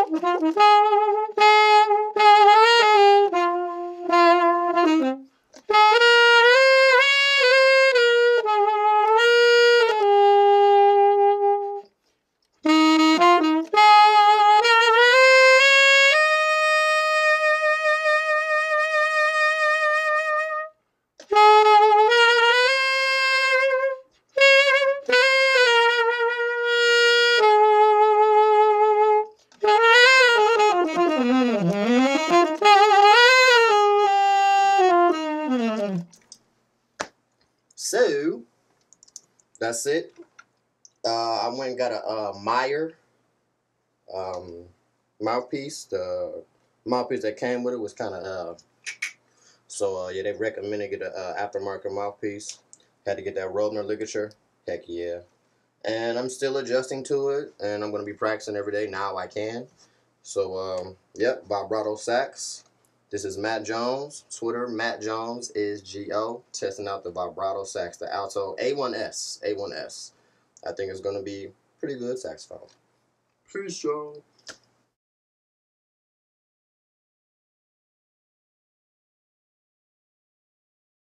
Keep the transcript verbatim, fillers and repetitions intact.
So that's it. Uh, I went and got a uh, Meyer um, mouthpiece. The mouthpiece that came with it was kind of uh, so uh, yeah. They recommended get a uh, aftermarket mouthpiece. Had to get that Robner ligature. Heck yeah. And I'm still adjusting to it, and I'm gonna be practicing every day. Now I can. So um, yep, Vibrato Sax. This is Matt Jones. Twitter, Matt Jones is G O. Testing out the Vibrato Sax, the alto A one S. A one S. I think it's going to be pretty good saxophone. Peace, y'all.